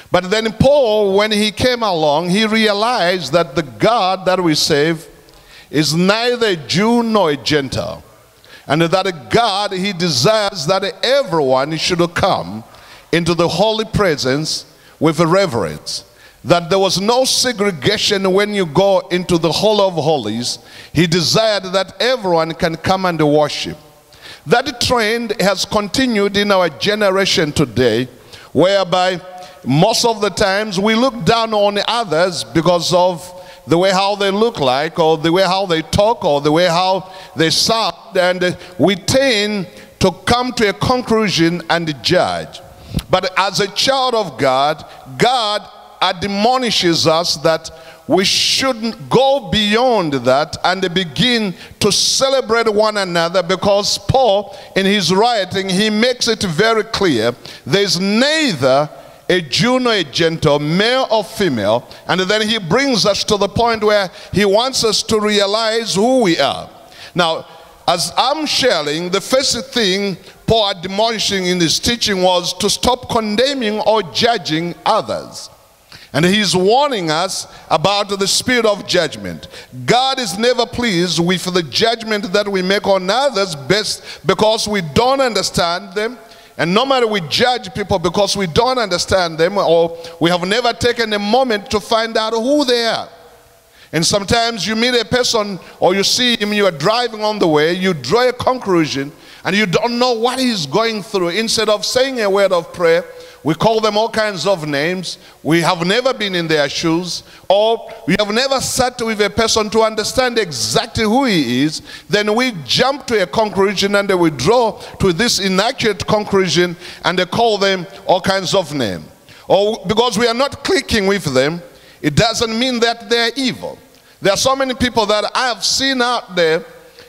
But then Paul, when he came along, he realized that the God that we serve is neither a Jew nor a Gentile. And that God, he desires that everyone should come into the holy presence with reverence. That there was no segregation when you go into the Holy of Holies. He desired that everyone can come and worship. That trend has continued in our generation today, whereby most of the times we look down on others because of the way how they look like, or the way how they talk, or the way how they sound, and we tend to come to a conclusion and judge. But as a child of God, God admonishes us that we shouldn't go beyond that and begin to celebrate one another, because Paul, in his writing, he makes it very clear there's neither a Jew nor a Gentile, male or female. And then he brings us to the point where he wants us to realize who we are. Now, as I'm sharing, the first thing Paul admonishing in his teaching was to stop condemning or judging others. And he's warning us about the spirit of judgment. God is never pleased with the judgment that we make on others based because we don't understand them. And normally we judge people because we don't understand them, or we have never taken a moment to find out who they are. And sometimes you meet a person or you see him, you are driving on the way, you draw a conclusion and you don't know what he's going through. Instead of saying a word of prayer, we call them all kinds of names. We have never been in their shoes, or we have never sat with a person to understand exactly who he is. Then we jump to a conclusion and we draw to this inaccurate conclusion and they call them all kinds of names. Or because we are not clicking with them, it doesn't mean that they're evil. There are so many people that I have seen out there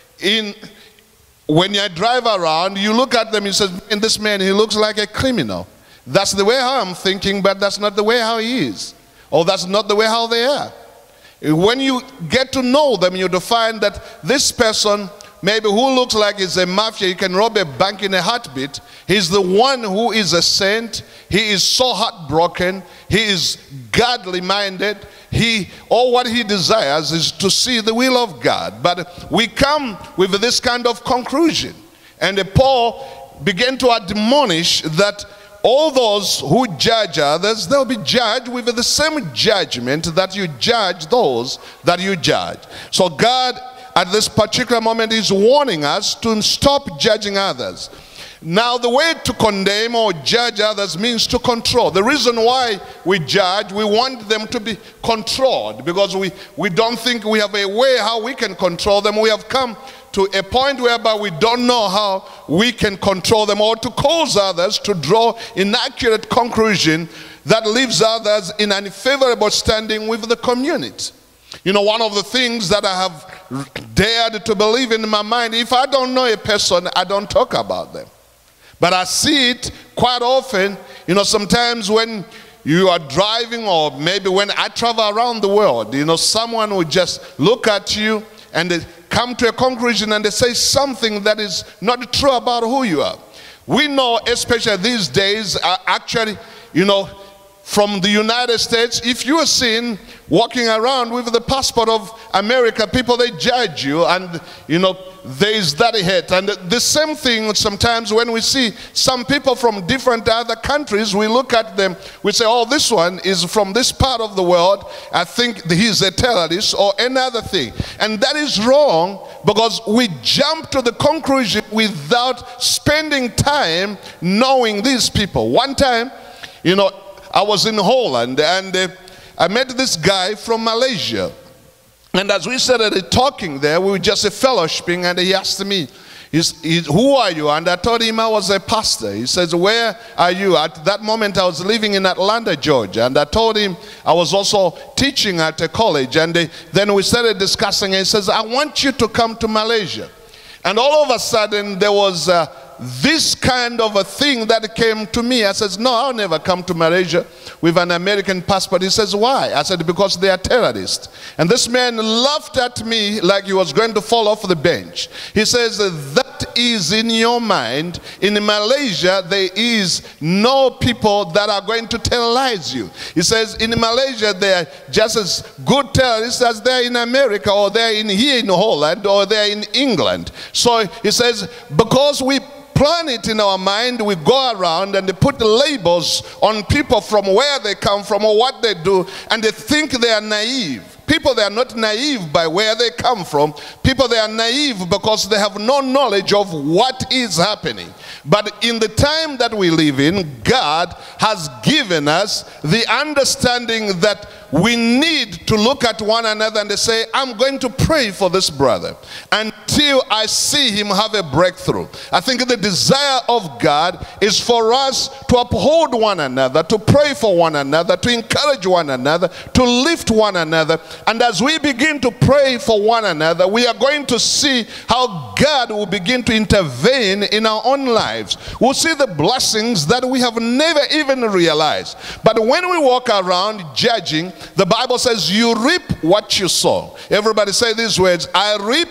when you drive around, you look at them, you say, and this man, he looks like a criminal. That's the way how I'm thinking, but that's not the way how he is. Or that's not the way how they are. When you get to know them, you find that this person, maybe who looks like he's a mafia, he can rob a bank in a heartbeat. He's the one who is a saint. He is so heartbroken. He is godly minded. All what he desires is to see the will of God. But we come with this kind of conclusion. And Paul began to admonish that all those who judge others, they'll be judged with the same judgment that you judge those that you judge. So God, at this particular moment, is warning us to stop judging others. Now, the way to condemn or judge others means to control. The reason why we judge, we want them to be controlled, because we don't think we have a way how we can control them. We have come to a point whereby we don't know how we can control them, or to cause others to draw inaccurate conclusion that leaves others in an unfavorable standing with the community. You know, one of the things that I have dared to believe in my mind, if I don't know a person, I don't talk about them. But I see it quite often, you know, sometimes when you are driving, or maybe when I travel around the world, you know, someone will just look at you and they come to a conclusion and they say something that is not true about who you are. We know, especially these days, actually, you know, from the United States, if you are seen walking around with the passport of America, people, they judge you, and, you know, there is that hate. And the same thing sometimes when we see some people from different other countries, we look at them, we say, oh, this one is from this part of the world, I think he's a terrorist, or another thing. And that is wrong, because we jump to the conclusion without spending time knowing these people. One time, you know, I was in Holland, and I met this guy from Malaysia. And as we started talking there, we were just fellowshipping, and he asked me, who are you? And I told him I was a pastor. He says, where are you? At that moment, I was living in Atlanta, Georgia. And I told him I was also teaching at a college. And then we started discussing, and he says, I want you to come to Malaysia. And all of a sudden, there was this kind of a thing that came to me. I says, no, I'll never come to Malaysia with an American passport. He says, why? I said, because they are terrorists. And this man laughed at me like he was going to fall off the bench. He says, that that is in your mind, in Malaysia, there is no people that are going to terrorize you. He says in Malaysia, they are just as good terrorists as they are in America, or they are here in Holland, or they are in England. So he says, because we plan it in our mind, we go around and they put labels on people from where they come from or what they do, and they think they are naive. People, they are not naive by where they come from. People, they are naive because they have no knowledge of what is happening. But in the time that we live in, God has given us the understanding that we need to look at one another and say, I'm going to pray for this brother until I see him have a breakthrough. I think the desire of God is for us to uphold one another, to pray for one another, to encourage one another, to lift one another. And as we begin to pray for one another, we are going to see how God will begin to intervene in our own lives. We'll see the blessings that we have never even realized. But when we walk around judging, the Bible says you reap what you sow. Everybody say these words: I reap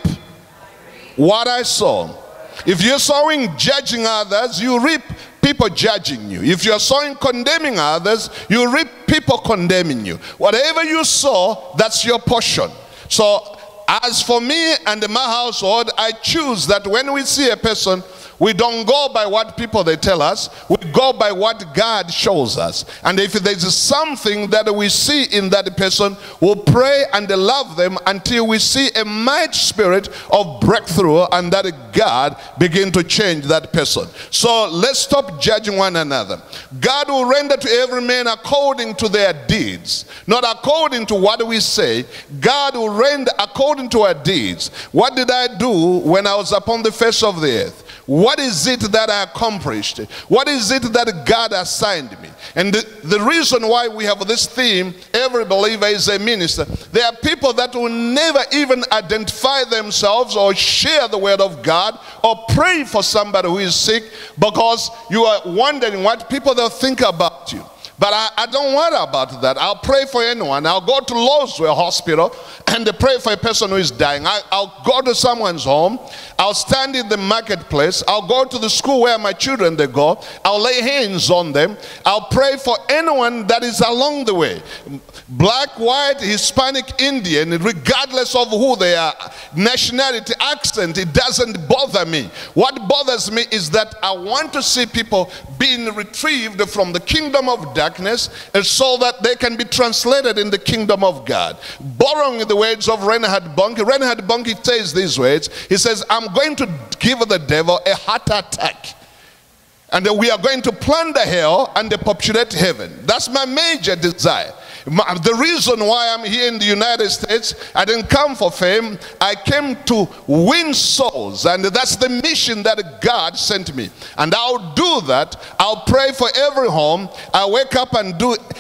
what I sow. If you're sowing judging others, you reap people judging you. If you're sowing condemning others, you reap people condemning you. Whatever you sow, that's your portion. So as for me and my household, I choose that when we see a person, we don't go by what people they tell us. We go by what God shows us. And if there's something that we see in that person, we'll pray and love them until we see a mighty spirit of breakthrough and that God begin to change that person. So let's stop judging one another. God will render to every man according to their deeds, not according to what we say. God will render according to our deeds. What did I do when I was upon the face of the earth? What is it that I accomplished? What is it that God assigned me? And the reason why we have this theme, every believer is a minister. There are people that will never even identify themselves or share the word of God or pray for somebody who is sick because you are wondering what people will think about you. But I don't worry about that. I'll pray for anyone. I'll go to Lowesville Hospital and pray for a person who is dying. I'll go to someone's home. I'll stand in the marketplace. I'll go to the school where my children they go. I'll lay hands on them. I'll pray for anyone that is along the way. Black, white, Hispanic, Indian, regardless of who they are, nationality, accent, it doesn't bother me. What bothers me is that I want to see people being retrieved from the kingdom of darkness and so that they can be translated in the kingdom of God. Borrowing the words of Reinhard Bonnke says these words. He says, I'm going to give the devil a heart attack. And we are going to plunder hell and populate heaven. That's my major desire. The reason why I'm here in the United States, I didn't come for fame. I came to win souls, and that's the mission that God sent me. And I'll do that. I'll pray for every home. I'll wake up and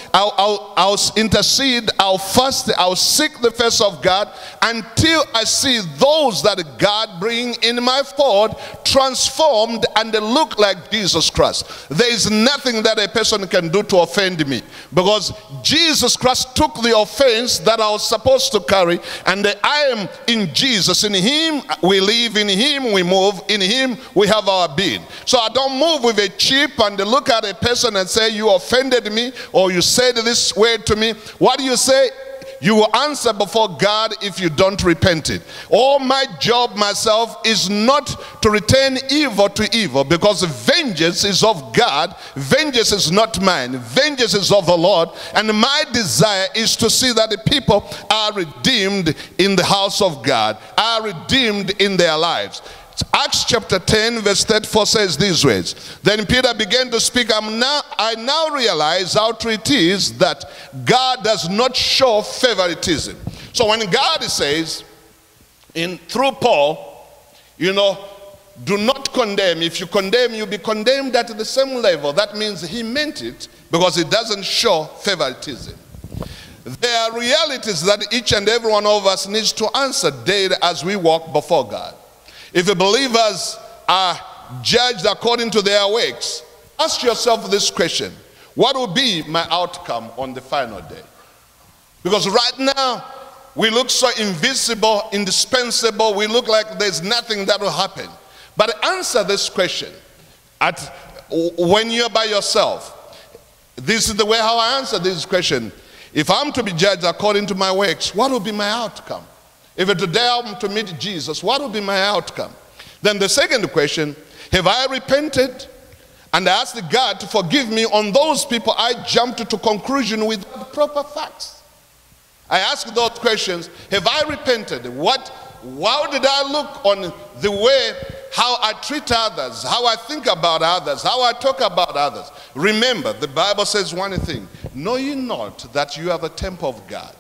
I'll intercede. I'll fast. I'll seek the face of God until I see those that God bring in my fold transformed and they look like Jesus Christ. There is nothing that a person can do to offend me, because Jesus Christ took the offense that I was supposed to carry, and I am in Jesus. In him we live, in him we move, in him we have our being. So I don't move with a chip and look at a person and say, you offended me, or you said this word to me. What do you say? You will answer before God if you don't repent it. All my job myself is not to return evil to evil, because vengeance is of God. Vengeance is not mine. Vengeance is of the Lord. And my desire is to see that the people are redeemed in the house of God, are redeemed in their lives. Acts chapter 10 verse 34 says these words. Then Peter began to speak. I now realize how true it is that God does not show favoritism. So when God says through Paul, you know, do not condemn. If you condemn, you'll be condemned at the same level. That means he meant it, because it doesn't show favoritism. There are realities that each and every one of us needs to answer daily as we walk before God. If the believers are judged according to their works, ask yourself this question: what will be my outcome on the final day? Because right now, we look so invisible, indispensable. We look like there's nothing that will happen. But answer this question when you're by yourself. This is the way how I answer this question. If I'm to be judged according to my works, what will be my outcome? If today I'm to meet Jesus, what will be my outcome? Then the second question, have I repented and I asked God to forgive me on those people I jumped to conclusion with proper facts? I ask those questions. Have I repented? How did I look on the way how I treat others, how I think about others, how I talk about others? Remember, the Bible says one thing, know ye not that you are the temple of God.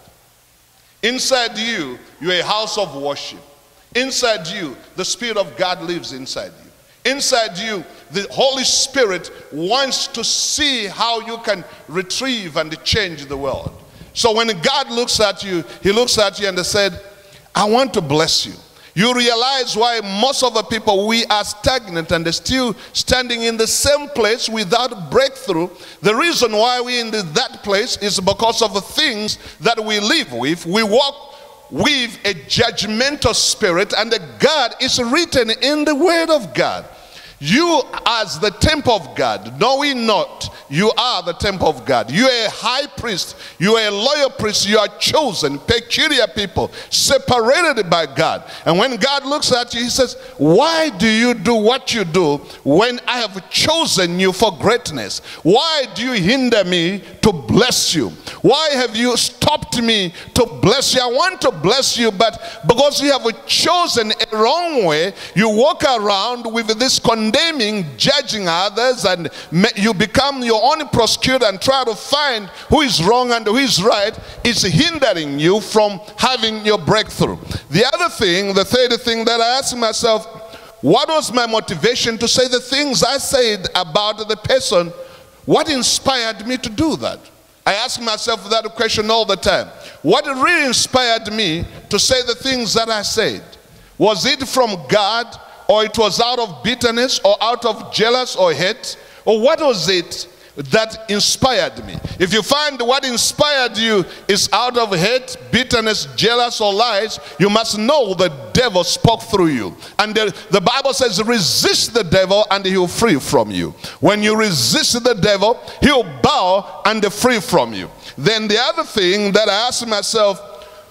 Inside you, you are a house of worship. Inside you, the Spirit of God lives inside you. Inside you, the Holy Spirit wants to see how you can retrieve and change the world. So when God looks at you, he looks at you and said, I want to bless you. You realize why most of the people, we are stagnant and still standing in the same place without breakthrough. The reason why we're in that place is because of the things that we live with. We walk with a judgmental spirit, and God is written in the Word of God. You as the temple of God, know ye not, you are the temple of God. You are a high priest, you are a loyal priest, you are chosen, peculiar people, separated by God. And when God looks at you, he says, why do you do what you do when I have chosen you for greatness? Why do you hinder me to bless you? Why have you stopped me to bless you? I want to bless you, but because you have chosen a wrong way, you walk around with this condemning, judging others, and you become your own prosecutor and try to find who is wrong and who is right. Is hindering you from having your breakthrough. The other thing, the third thing that I ask myself, what was my motivation to say the things I said about the person? What inspired me to do that? I ask myself that question all the time. What really inspired me to say the things that I said? Was it from God, or it was out of bitterness, or out of jealous or hate? Or what was it that inspired me? If you find what inspired you is out of hate, bitterness, jealous, or lies, you must know the devil spoke through you. And the Bible says, resist the devil and he will free from you. When you resist the devil, he will bow and free from you. Then the other thing that I ask myself,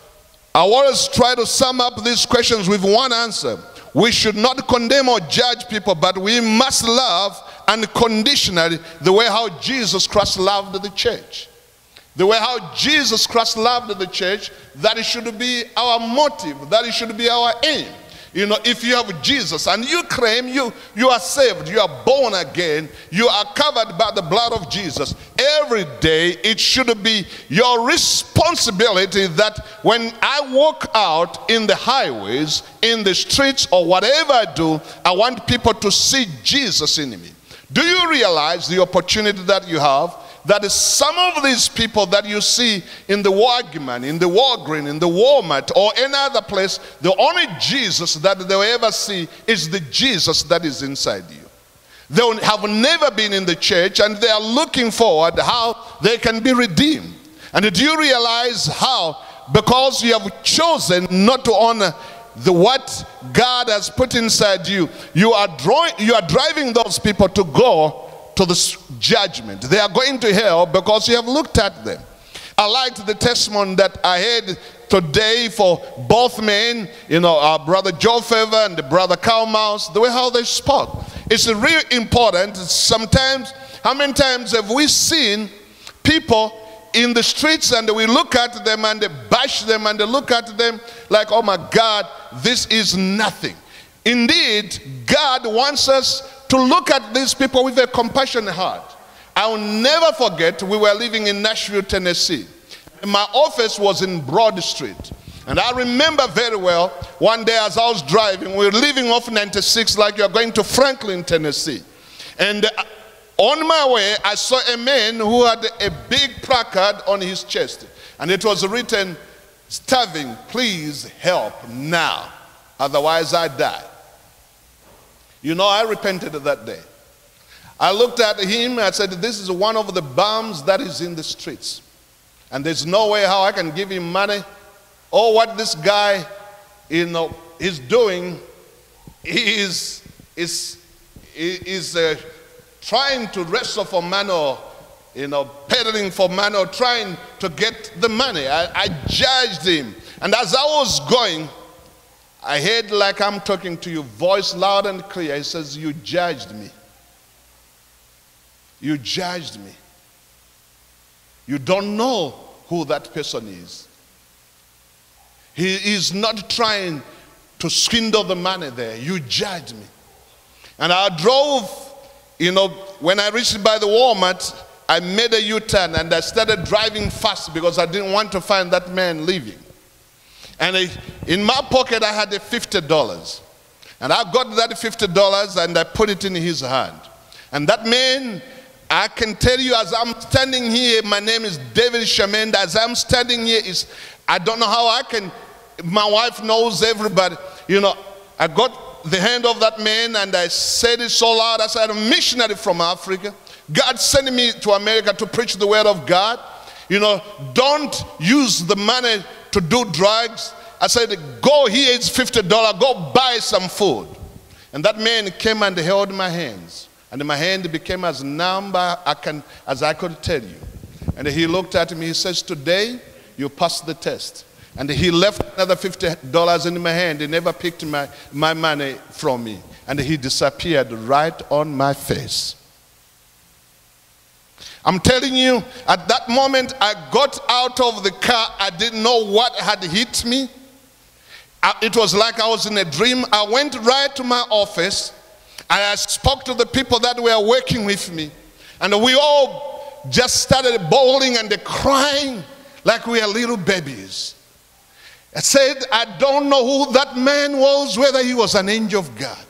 I always try to sum up these questions with one answer. We should not condemn or judge people, but we must love unconditionally the way how Jesus Christ loved the church. The way how Jesus Christ loved the church, that it should be our motive, that it should be our aim. You know, if you have Jesus and you claim you are saved, you are born again, you are covered by the blood of Jesus, every day it should be your responsibility that when I walk out in the highways, in the streets, or whatever I do, I want people to see Jesus in me. Do you realize the opportunity that you have? That is, some of these people that you see in the Wagman, in the Walgreen, in the Walmart, or any other place, the only Jesus that they will ever see is the Jesus that is inside you. They have never been in the church, and they are looking forward how they can be redeemed. And do you realize how, because you have chosen not to honor what God has put inside you, you are driving those people to go to the judgment. They are going to hell because you have looked at them. I liked the testimony that I heard today for both men, you know, our brother Joe Favor and the brother Carl Mouse, the way how they spoke. It's really important. Sometimes, how many times have we seen people in the streets and we look at them and they bash them and they look at them like, oh my God, this is nothing. Indeed, God wants us to look at these people with a compassionate heart. I will never forget, we were living in Nashville, Tennessee. My office was in Broad Street. And I remember very well, one day as I was driving, we were leaving off 96 like you're going to Franklin, Tennessee. And on my way, I saw a man who had a big placard on his chest. And it was written, starving, please help now, otherwise I die. You know, I repented that day. I looked at him and I said, this is one of the bums that is in the streets. And there's no way how I can give him money. Or what this guy, you know, is doing, he is is trying to wrestle for money, or peddling for money, or trying to get the money. I judged him. And as I was going, I heard, like I'm talking to you, voice loud and clear. He says, "You judged me. You judged me. You don't know who that person is. He is not trying to swindle the money there. You judged me." And I drove, when I reached by the Walmart, I made a U-turn and I started driving fast because I didn't want to find that man leaving. And in my pocket, I had $50. And I got that $50 and I put it in his hand. And that man, I can tell you, as I'm standing here, my name is David Shamenda. As I'm standing here, I don't know how I can, my wife knows everybody. I got the hand of that man and I said it so loud. I said, "I'm a missionary from Africa. God sent me to America to preach the word of God. Don't use the money to do drugs." I said, "Go, here is $50, go buy some food." And that man came and held my hands. And my hand became as numb as I could tell you. And he looked at me, he says, "Today you passed the test." And he left another $50 in my hand. He never picked my money from me. And he disappeared right on my face. I'm telling you, at that moment, I got out of the car. I didn't know what had hit me. It was like I was in a dream. I went right to my office. I spoke to the people that were working with me. And we all just started bawling and crying like we are little babies. I said, "I don't know who that man was, whether he was an angel of God."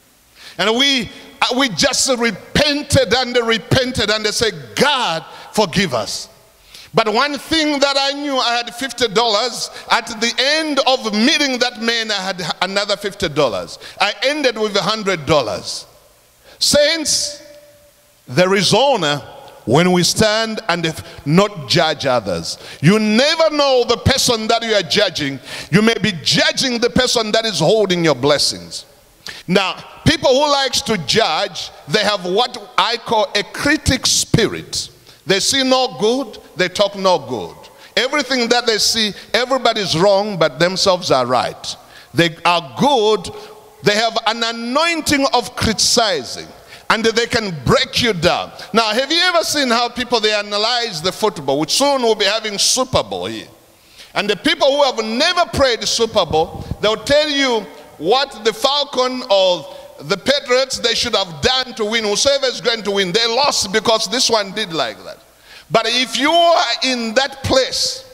And we just repented and they said, "God, forgive us." But one thing that I knew, I had $50. At the end of meeting that man, I had another $50. I ended with $100. Saints, there is honor when we stand and not judge others. You never know the person that you are judging. You may be judging the person that is holding your blessings. Now, people who likes to judge, they have what I call a critic spirit. They see no good, they talk no good. Everything that they see, everybody's wrong, but themselves are right. They are good. They have an anointing of criticizing, and they can break you down. Now, have you ever seen how people, they analyze the football, which soon will be having Super Bowl here. And the people who have never played the Super Bowl, they'll tell you what the Falcon or the Patriots, they should have done to win. Whoever is going to win, they lost because this one did like that. But if you are in that place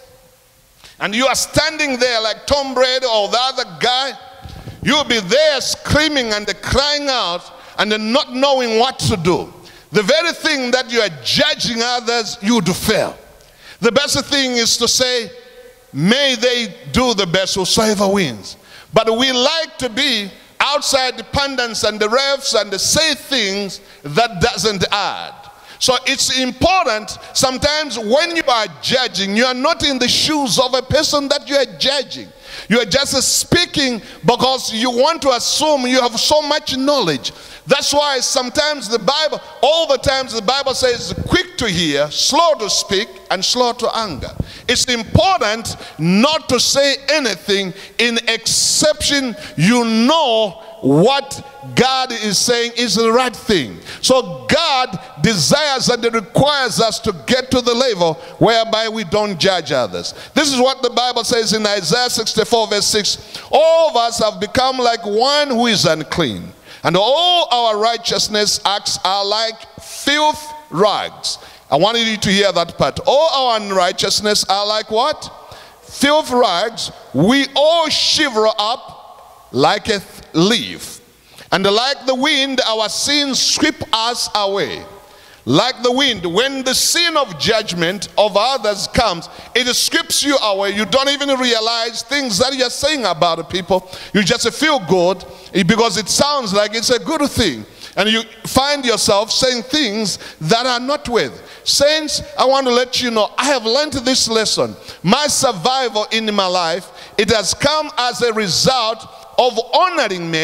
and you are standing there like Tom Brady or the other guy, you'll be there screaming and crying out and not knowing what to do. The very thing that you are judging others, you would fail. The best thing is to say, "May they do the best, whosoever wins." But we like to be outside the pundits and the refs and say things that doesn't add. So it's important sometimes when you are judging, you are not in the shoes of a person that you are judging. You are just speaking because you want to assume you have so much knowledge. That's why sometimes the Bible, all the times the Bible says quick to hear, slow to speak, and slow to anger. It's important not to say anything in exception you know what God is saying is the right thing. So God desires and requires us to get to the level whereby we don't judge others. This is what the Bible says in Isaiah 64 verse 6. "All of us have become like one who is unclean, and all our righteousness acts are like filth rags." I wanted you to hear that part. All our unrighteousness are like what? Filth rags. We all shiver up like a leaf, and like the wind our sins sweep us away. Like the wind, when the sin of judgment of others comes, it sweeps you away. You don't even realize things that you're saying about people. You just feel good because it sounds like it's a good thing, and you find yourself saying things that are not worth. Saints, I want to let you know, I have learned this lesson. My survival in my life, it has come as a result of honoring men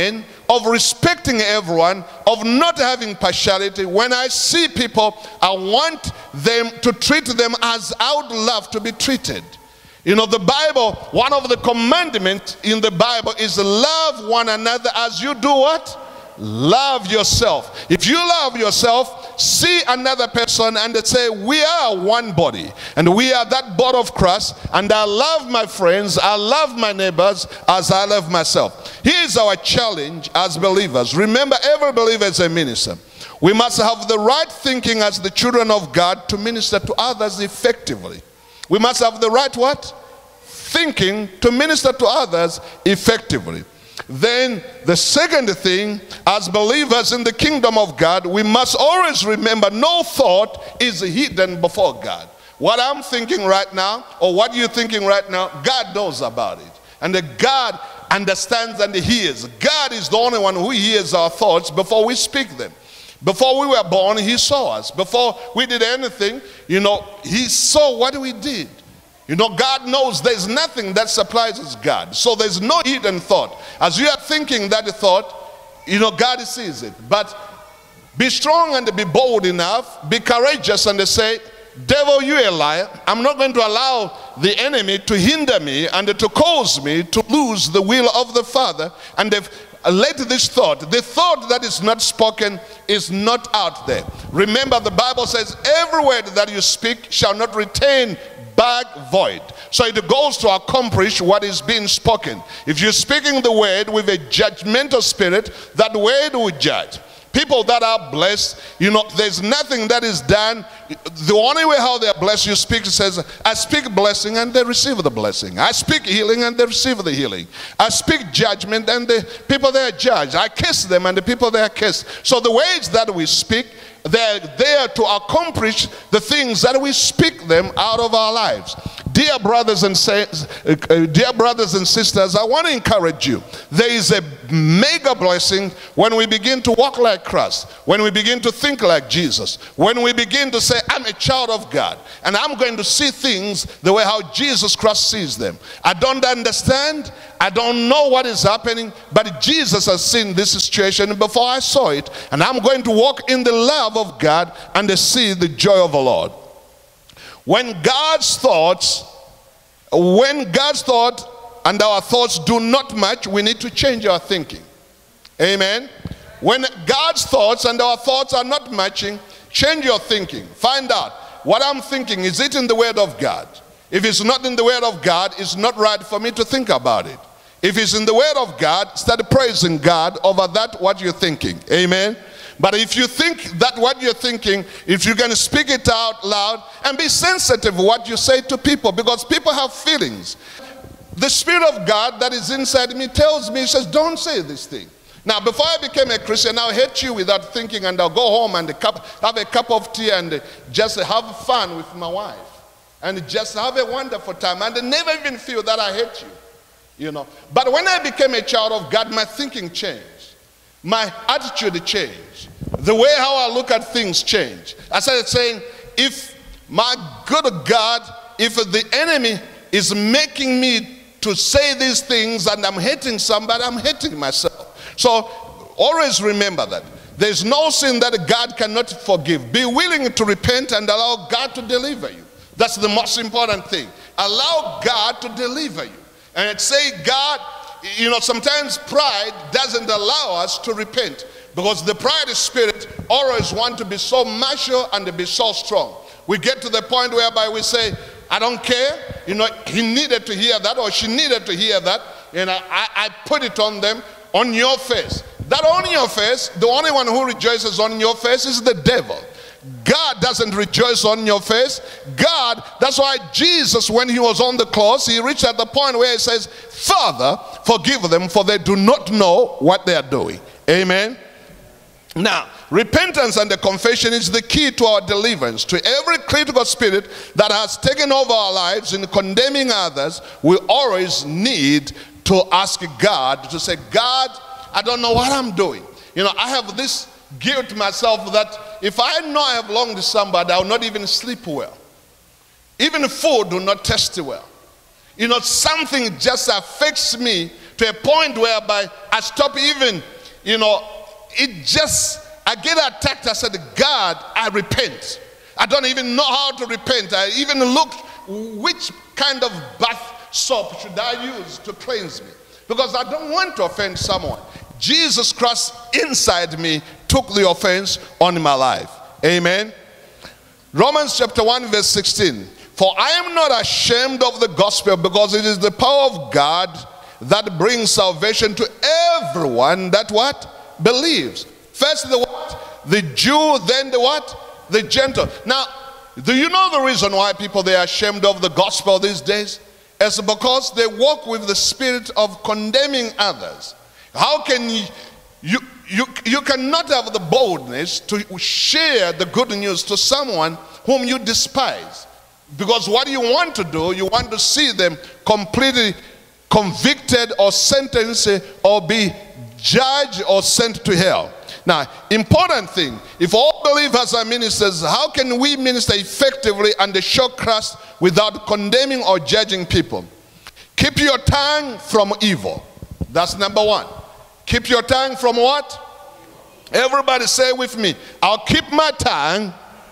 of respecting everyone, of not having partiality. When I see people, I want them to treat them as I would love to be treated. You know, the Bible, one of the commandments in the Bible is love one another as you do what? Love yourself. If you love yourself, see another person and say, we are one body, and we are that body of Christ, and I love my friends, I love my neighbors as I love myself. Here's our challenge as believers. Remember, every believer is a minister. We must have the right thinking as the children of God to minister to others effectively. We must have the right what? Thinking to minister to others effectively. Then the second thing, as believers in the kingdom of God, we must always remember no thought is hidden before God. What I'm thinking right now, or what you're thinking right now, God knows about it. And God understands and hears. God is the only one who hears our thoughts before we speak them. Before we were born, he saw us. Before we did anything, you know, he saw what we did. You know, God knows there's nothing that surprises God. So there's no hidden thought. As you are thinking that thought, you know, God sees it. But be strong and be bold enough, be courageous and say, devil, you a liar. I'm not going to allow the enemy to hinder me and to cause me to lose the will of the Father. And let this thought, the thought that is not spoken, is not out there. Remember, the Bible says, every word that you speak shall not return back void. So it goes to accomplish what is being spoken. If you're speaking the word with a judgmental spirit, that word will judge. People that are blessed, you know, there's nothing that is done. The only way how they are blessed, you speak, says, I speak blessing and they receive the blessing. I speak healing and they receive the healing. I speak judgment and the people they are judged. I kiss them and the people they are kissed. So the words that we speak, they're there to accomplish the things that we speak them out of our lives. Dear brothers and sisters, I want to encourage you. There is a mega blessing when we begin to walk like Christ, when we begin to think like Jesus, when we begin to say, I'm a child of God, and I'm going to see things the way how Jesus Christ sees them. I don't understand, I don't know what is happening, but Jesus has seen this situation before I saw it, and I'm going to walk in the love of God and to see the joy of the Lord. When God's thought and our thoughts do not match, we need to change our thinking. Amen. When God's thoughts and our thoughts are not matching, change your thinking. Find out, what I'm thinking, is it in the Word of God? If it's not in the Word of God, it's not right for me to think about it. If it's in the Word of God, start praising God over that what you're thinking. Amen. But if you think that what you're thinking, if you can speak it out loud and be sensitive what you say to people, because people have feelings. The Spirit of God that is inside me tells me, says, don't say this thing. Now, before I became a Christian, I'll hate you without thinking, and I'll go home and have a cup of tea and just have fun with my wife. And just have a wonderful time and never even feel that I hate you. You know. But when I became a child of God, my thinking changed. My attitude changed. The way how I look at things changed. I started saying, if my good God, if the enemy is making me to say these things and I'm hating somebody, I'm hating myself. So always remember that. There's no sin that God cannot forgive. Be willing to repent and allow God to deliver you. That's the most important thing. Allow God to deliver you. And say, God, you know, sometimes pride doesn't allow us to repent, because the pride spirit always wants to be so mature and to be so strong. We get to the point whereby we say, I don't care, you know, he needed to hear that or she needed to hear that, and I put it on them, on your face. That on your face, the only one who rejoices on your face is the devil. God doesn't rejoice on your face. God, that's why Jesus, when he was on the cross, he reached at the point where he says, Father, forgive them, for they do not know what they are doing. Amen. Now, repentance and the confession is the key to our deliverance. To every critical spirit that has taken over our lives in condemning others, we always need to ask God to say, God, I don't know what I'm doing. You know, I have this guilt myself that if I know I have wronged somebody, I will not even sleep well. Even food will not taste well. You know, something just affects me to a point whereby I stop even I get attacked. I said, God, I repent. I don't even know how to repent. I even looked which kind of bath soap should I use to cleanse me, because I don't want to offend someone. Jesus Christ inside me took the offense on my life. Amen. Romans chapter 1 verse 16. For I am not ashamed of the gospel, because it is the power of God that brings salvation to everyone that what? Believes. First the what? The Jew, then the what? The Gentile. Now, do you know the reason why people, they are ashamed of the gospel these days? It's because they walk with the spirit of condemning others. How can you cannot have the boldness to share the good news to someone whom you despise? Because what you want to do, you want to see them completely convicted or sentenced or be judged or sent to hell. Now, important thing, if all believers are ministers, how can we minister effectively and show Christ without condemning or judging people? Keep your tongue from evil. That's number one. Keep your tongue from what? Everybody say with me, I'll keep my tongue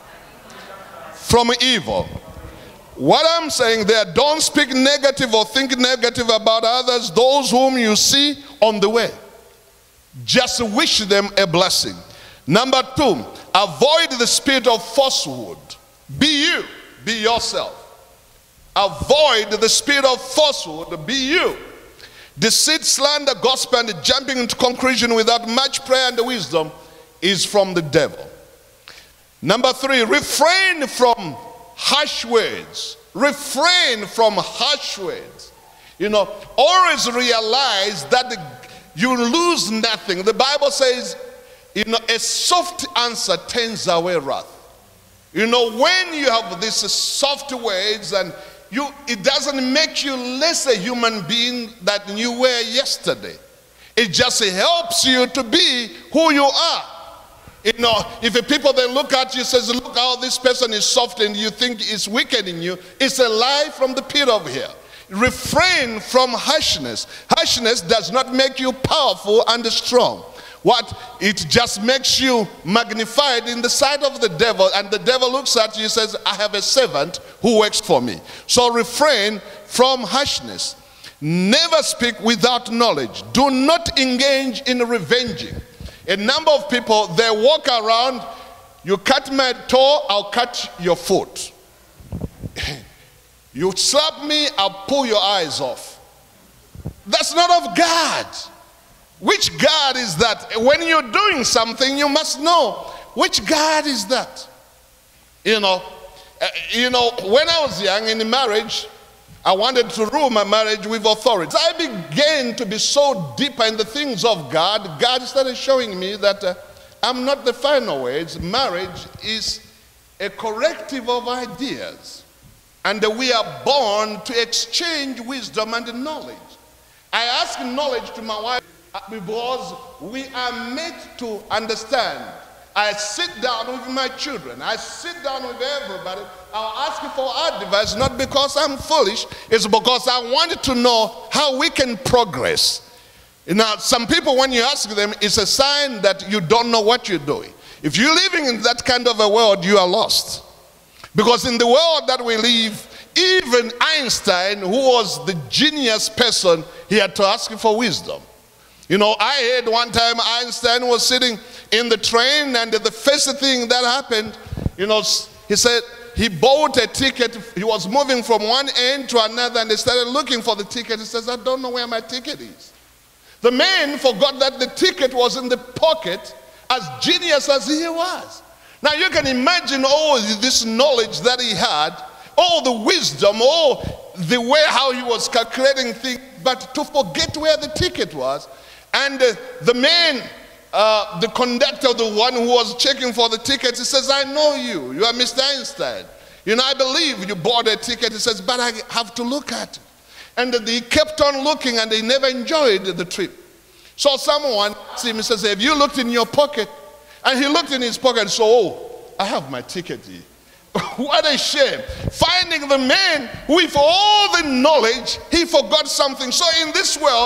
from evil. What I'm saying there, don't speak negative or think negative about others, those whom you see on the way. Just wish them a blessing. Number two, avoid the spirit of falsehood. Be you, be yourself. Avoid the spirit of falsehood, be you. Deceit, slander, gossip, and jumping into conclusion without much prayer and wisdom is from the devil. Number three, refrain from harsh words. Refrain from harsh words. Always realize that you lose nothing. The Bible says, a soft answer turns away wrath. When you have these soft words, and it doesn't make you less a human being than you were yesterday. It just helps you to be who you are. If people, they look at you, says, look how this person is soft, and you think it's wicked in you, it's a lie from the pit of hell. Refrain from harshness. Harshness does not make you powerful and strong. It just makes you magnified in the sight of the devil, and the devil looks at you and says, I have a servant who works for me. So refrain from harshness. Never speak without knowledge. Do not engage in revenging. A number of people, they walk around, you cut my toe, I'll cut your foot. You slap me, I'll pull your eyes off. That's not of God. Which God is that? When you're doing something, you must know which God is that. When I was young in marriage, I wanted to rule my marriage with authority. I began to be so deep in the things of God. God started showing me that I'm not the final words. Marriage is a corrective of ideas. And we are born to exchange wisdom and knowledge. I ask knowledge to my wife because we are made to understand. I sit down with my children. I sit down with everybody. I'll ask you for advice, not because I'm foolish. It's because I wanted to know how we can progress. Now, some people, when you ask them, it's a sign that you don't know what you're doing. If you're living in that kind of a world, you are lost. Because in the world that we live, even Einstein, who was the genius person, he had to ask for wisdom. I heard one time Einstein was sitting in the train, and the first thing that happened, he said he bought a ticket. He was moving from one end to another, and they started looking for the ticket. He says, I don't know where my ticket is. The man forgot that the ticket was in the pocket, as genius as he was. Now you can imagine all this knowledge that he had, all the wisdom, all the way how he was calculating things, but to forget where the ticket was. And the man, the conductor, the one who was checking for the tickets, he says, I know you. You are Mr. Einstein. I believe you bought a ticket. He says, but I have to look at it. And he kept on looking, and he never enjoyed the trip. So someone asked him, he says, have you looked in your pocket? And he looked in his pocket and said, oh, I have my ticket here. What a shame. Finding the man with all the knowledge, he forgot something. So in this world,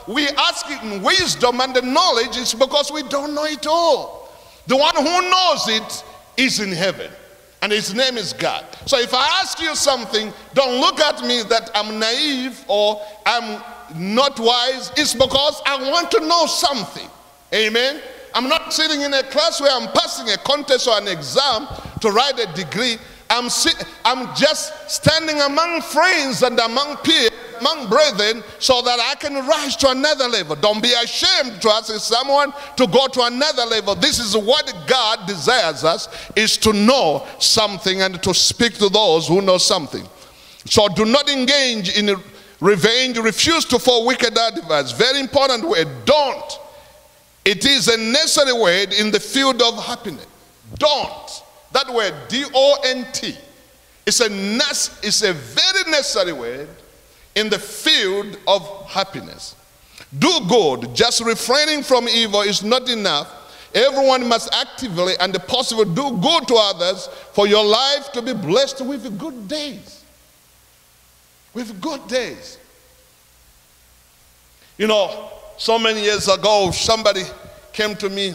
we ask in wisdom and the knowledge is because we don't know it all. The one who knows it is in heaven, and his name is God. So if I ask you something, don't look at me that I'm naive or I'm not wise. It's because I want to know something. Amen. I'm not sitting in a class where I'm passing a contest or an exam to write a degree. I'm just standing among friends and among peers, among brethren, so that I can rise to another level. Don't be ashamed to ask someone to go to another level. This is what God desires us, is to know something and to speak to those who know something. So do not engage in revenge. Refuse to fall wicked advice. Very important word. Don't. It is a necessary word in the field of happiness. Don't. That word, D-O-N-T, is a very necessary word in the field of happiness. Do good. Just refraining from evil is not enough. Everyone must actively and possibly do good to others for your life to be blessed with good days. With good days. You know, so many years ago, somebody came to me.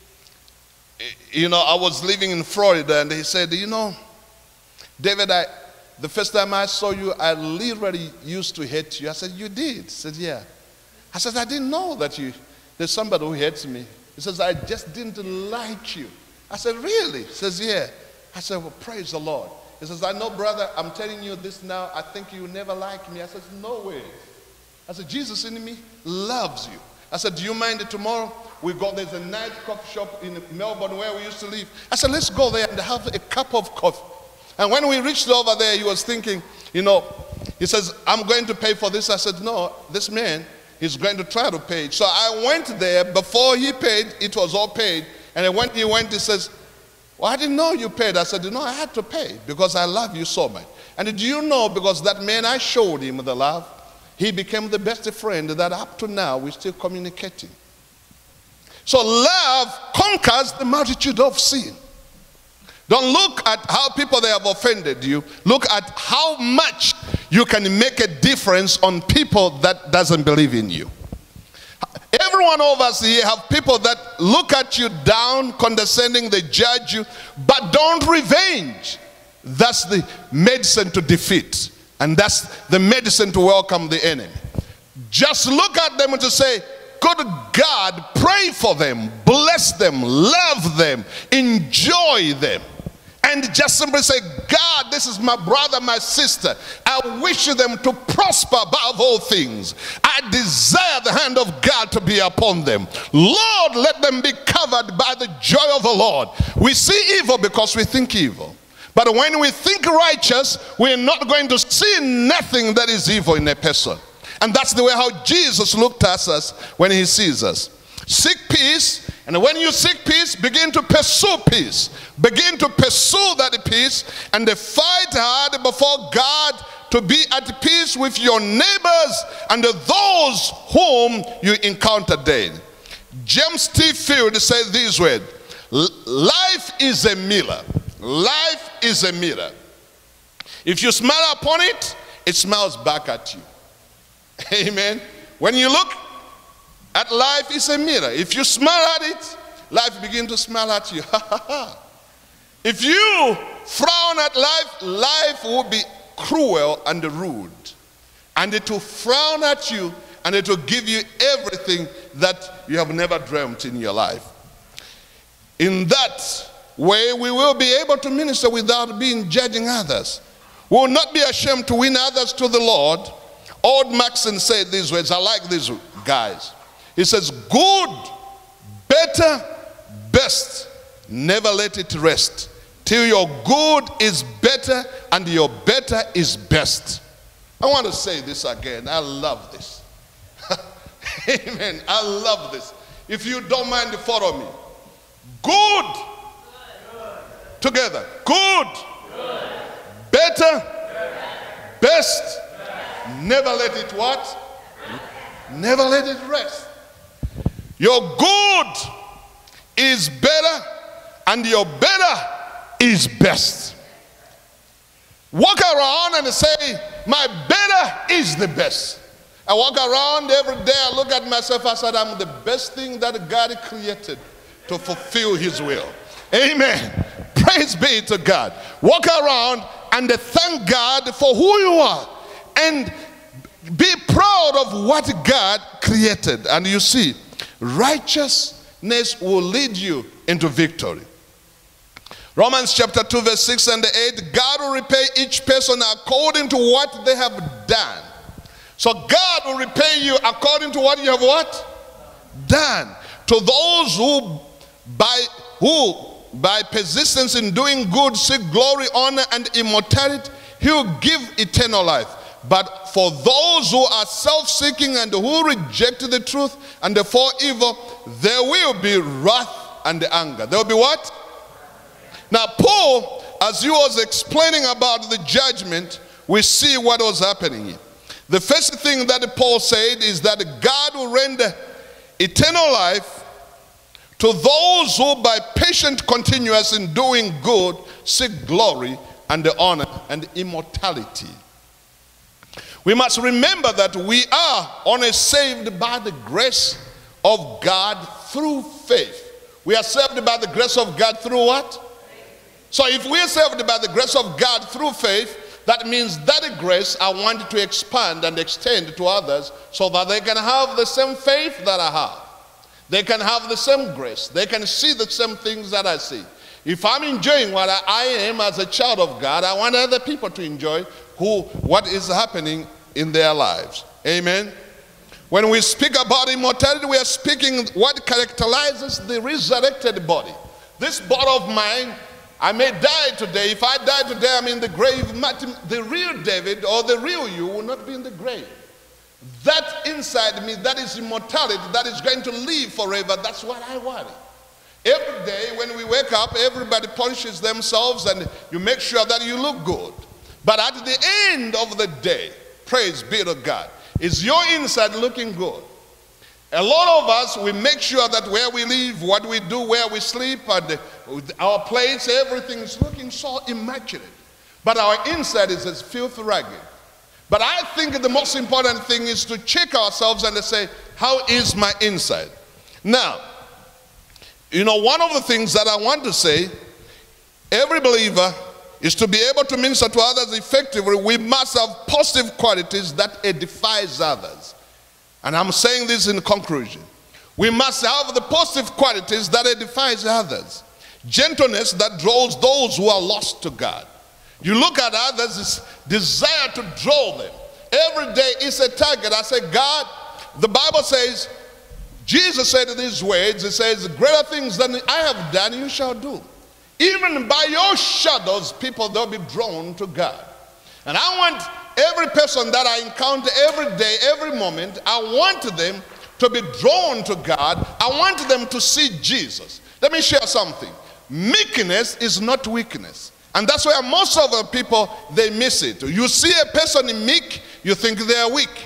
You know, I was living in Florida, and he said, you know, David, the first time I saw you, I literally used to hate you. I said, you did? He said, yeah. I said, I didn't know that there's somebody who hates me. He says, I just didn't like you. I said, really? He says, yeah. I said, well, praise the Lord. He says, I know, brother, I'm telling you this now. I think you never like me. I said, no way. I said, Jesus in me loves you. I said, do you mind tomorrow? There's a nice coffee shop in Melbourne where we used to live. I said, let's go there and have a cup of coffee. And when we reached over there, he was thinking, you know, he says, I'm going to pay for this. I said, no, this man is going to try to pay it. So I went there. Before he paid, it was all paid. And when he went, he says, well, I didn't know you paid. I said, no, I had to pay because I love you so much. And do you know, because that man, I showed him the love, he became the best friend that up to now we're still communicating. So love conquers the multitude of sin. Don't look at how people they have offended you. Look at how much you can make a difference on people that doesn't believe in you. Every one of us here have people that look at you down, condescending, they judge you, but don't revenge. That's the medicine to defeat. And that's the medicine to welcome the enemy. Just look at them and to say, good God, pray for them, bless them, love them, enjoy them. And just simply say, God, this is my brother, my sister. I wish them to prosper above all things. I desire the hand of God to be upon them. Lord, let them be covered by the joy of the Lord. We see evil because we think evil. But when we think righteous, we're not going to see nothing that is evil in a person. And that's the way how Jesus looked at us when he sees us. Seek peace, and when you seek peace, begin to pursue peace. Begin to pursue that peace and fight hard before God to be at peace with your neighbors and those whom you encounter daily. James T. Field said this word, life is a mirror. Life is a mirror. If you smile upon it, it smiles back at you. Amen. When you look at life, it's a mirror. If you smile at it, life begins to smile at you. If you frown at life, life will be cruel and rude. And it will frown at you, and it will give you everything that you have never dreamt in your life. In that way, we will be able to minister without being judging others. We will not be ashamed to win others to the Lord. Old Maxon said these words. I like these guys. He says, good, better, best. Never let it rest till your good is better and your better is best. I want to say this again. I love this. Amen. I love this. If you don't mind, follow me. Good. Together. Good. Better. Best. Never let it what? Never let it rest. Your good is better and your better is best. Walk around and say, my better is the best. I walk around every day, I look at myself, I said, I'm the best thing that God created to fulfill his will. Amen. Praise be to God. Walk around and thank God for who you are. And be proud of what God created. And you see, righteousness will lead you into victory. Romans chapter 2 verse 6 and 8, God will repay each person according to what they have done. So God will repay you according to what you have what? Done. To those who by persistence in doing good seek glory, honor, and immortality, he will give eternal life. But for those who are self-seeking and who reject the truth and for evil, there will be wrath and anger. There will be what? Now Paul, as he was explaining about the judgment, we see what was happening here. The first thing that Paul said is that God will render eternal life to those who by patient continuance in doing good seek glory and the honor and immortality. We must remember that we are only saved by the grace of God through faith. We are saved by the grace of God through what? So if we are saved by the grace of God through faith, that means that grace I want to expand and extend to others so that they can have the same faith that I have. They can have the same grace. They can see the same things that I see. If I'm enjoying what I am as a child of God, I want other people to enjoy what is happening in their lives. Amen. When we speak about immortality, we are speaking what characterizes the resurrected body. This body of mine, I may die today. If I die today, I'm in the grave. The real David or the real you will not be in the grave. That inside me, that is immortality, that is going to live forever. That's what I worry. Every day when we wake up, everybody polishes themselves and you make sure that you look good. But at the end of the day, praise be to God, is your inside looking good? A lot of us, we make sure that where we live, what we do, where we sleep, and our place, everything is looking so immaculate. But our inside is as filthy ragged. But I think the most important thing is to check ourselves and to say, how is my inside? Now, you know, one of the things that I want to say, every believer is to be able to minister to others effectively. We must have positive qualities that edifies others. And I'm saying this in conclusion. We must have the positive qualities that edifies others. Gentleness that draws those who are lost to God. You look at others, it's desire to draw them. Every day is a target. I say, God, the Bible says, Jesus said these words, it says, greater things than I have done you shall do. Even by your shadows, people, they'll be drawn to God. And I want every person that I encounter every day, every moment, I want them to be drawn to God. I want them to see Jesus. Let me share something. Meekness is not weakness. And that's where most of the people, they miss it. You see a person meek, you think they are weak.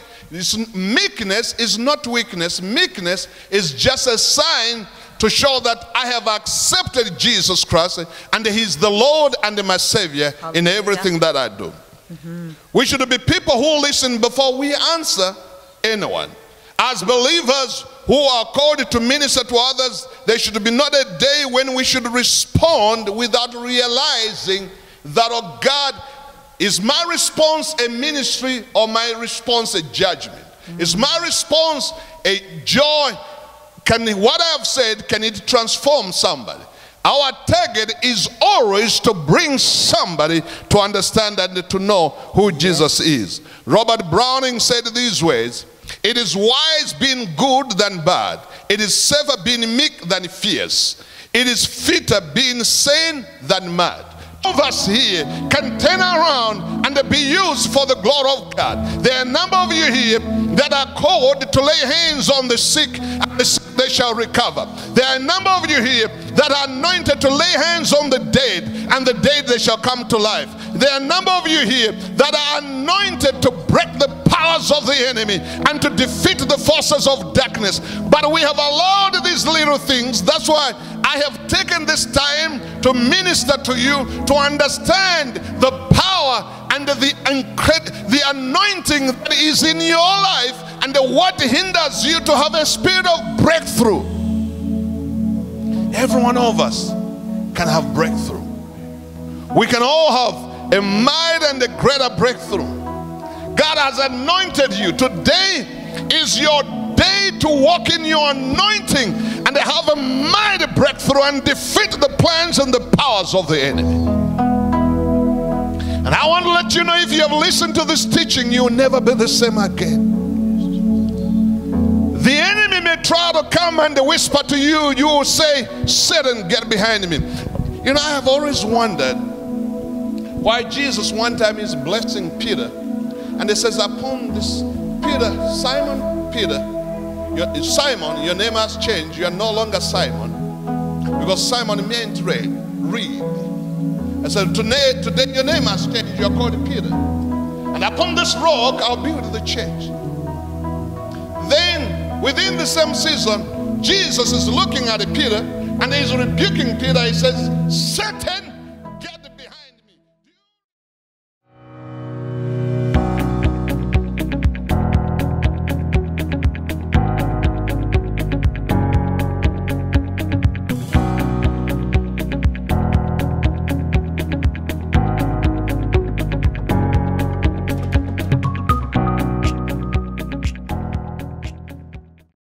Meekness is not weakness. Meekness is just a sign to show that I have accepted Jesus Christ and he's the Lord and my Savior in everything that I do. We should be people who listen before we answer anyone. As believers who are called to minister to others, there should be not a day when we should respond without realizing that, oh God, is my response a ministry or my response a judgment? Is my response a joy? What I have said, can it transform somebody? Our target is always to bring somebody to understand and to know who Jesus is. Robert Browning said these words, it is wise being good than bad. It is safer being meek than fierce. It is fitter being sane than mad. All of us here can turn around and be used for the glory of God. There are a number of you here that are called to lay hands on the sick and the sick they shall recover. There are a number of you here that are anointed to lay hands on the dead and the dead they shall come to life. There are a number of you here that are anointed to break the powers of the enemy and to defeat the forces of darkness. But we have allowed these little things. That's why I have taken this time to minister to you to understand the power and the anointing that is in your life And what hinders you to have a spirit of breakthrough? Every one of us can have breakthrough. We can all have a mighty and a greater breakthrough. God has anointed you. Today is your day to walk in your anointing and to have a mighty breakthrough and defeat the plans and the powers of the enemy. And I want to let you know, if you have listened to this teaching, you will never be the same again. The enemy may try to come and whisper to you, you will say, Satan, get behind me. You know, I have always wondered why Jesus one time is blessing Peter, and he says, upon this Peter, Simon Peter, Simon, your name has changed. You are no longer Simon, because Simon meant reed. And so today your name has changed. You are called Peter. And upon this rock I'll build the church. Then within the same season, Jesus is looking at Peter and he's rebuking Peter. He says, Satan,